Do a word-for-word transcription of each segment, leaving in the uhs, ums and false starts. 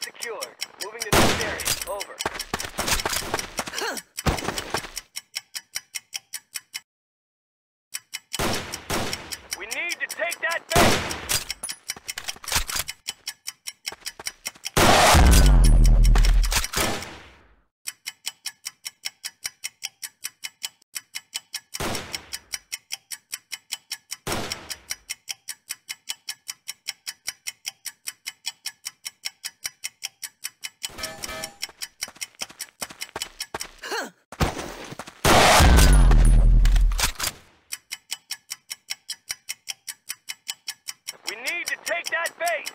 secured. Moving to next area. Over. We need to take that base! We need to take that base!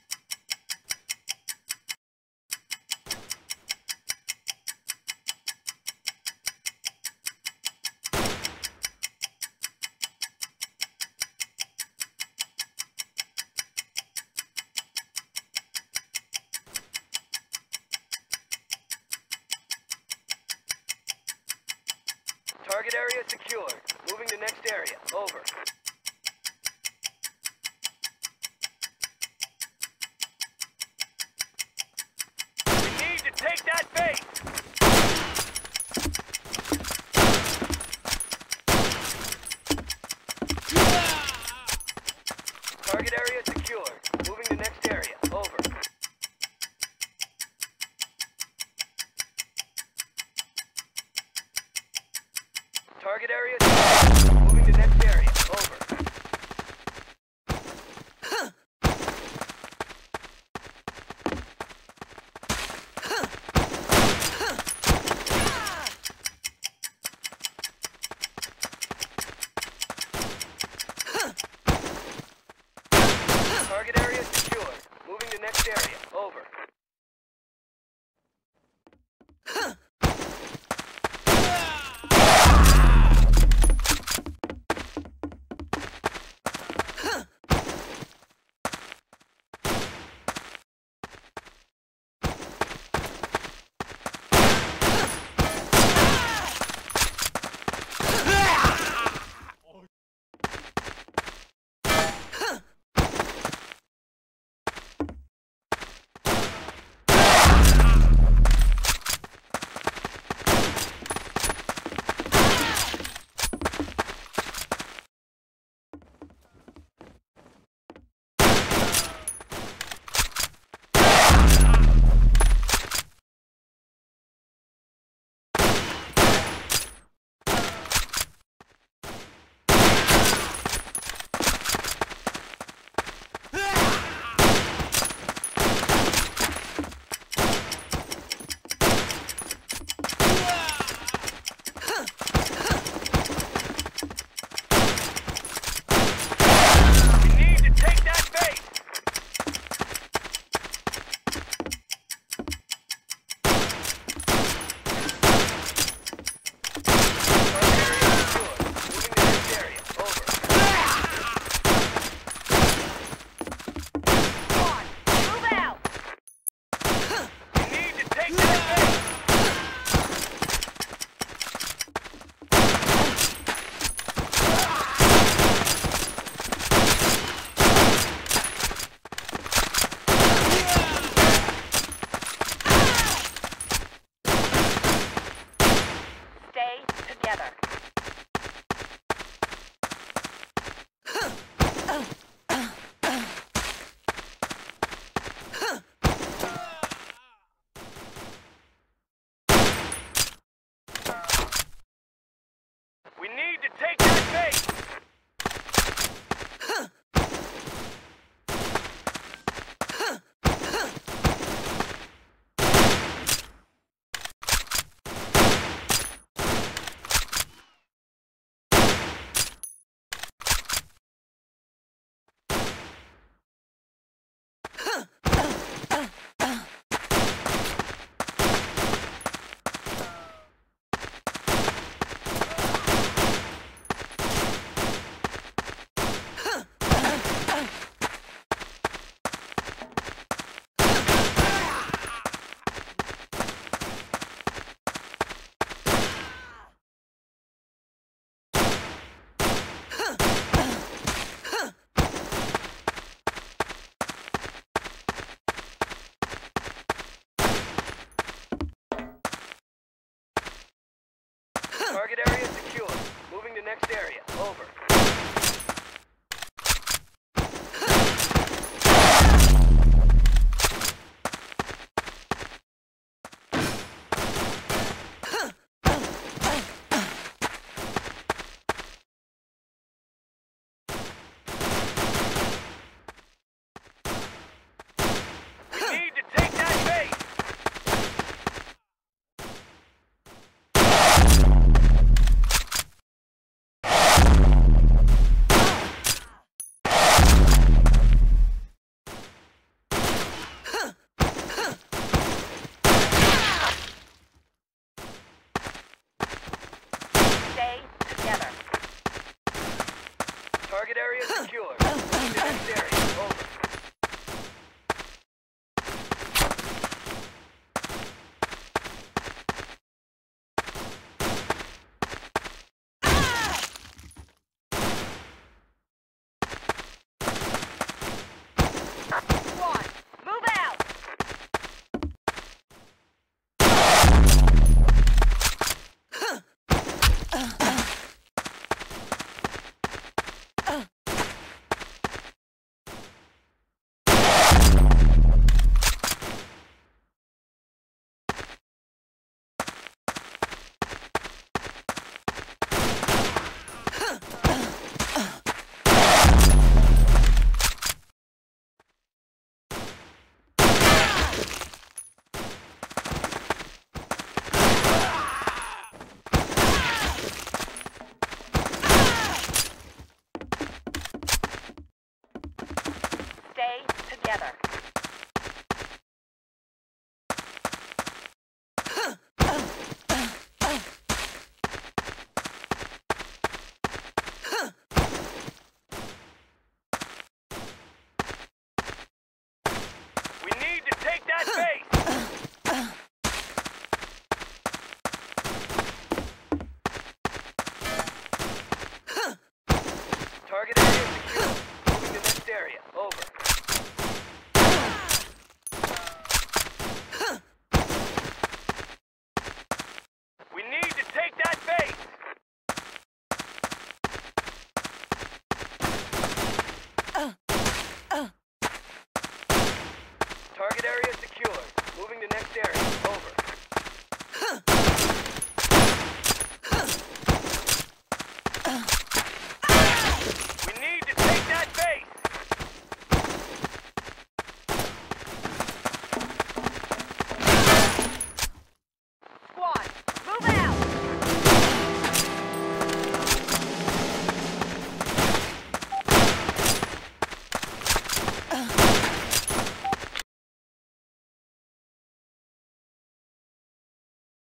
Target area secured. Moving to next area. Over. Take that base! Target area secured. Moving to next area. Over. Target area secured. Moving to next area. Over. Target area secured. Moving to next area. Over. Target area secure. Moving to next area. Over. We need to take that base! Stay together. Target area secure. Moving to next area. Over. One, move out. Stay together. We need to take that base! Target area secure. Moving to next area. Over. We need to take that base! Target area secure. Moving to next area.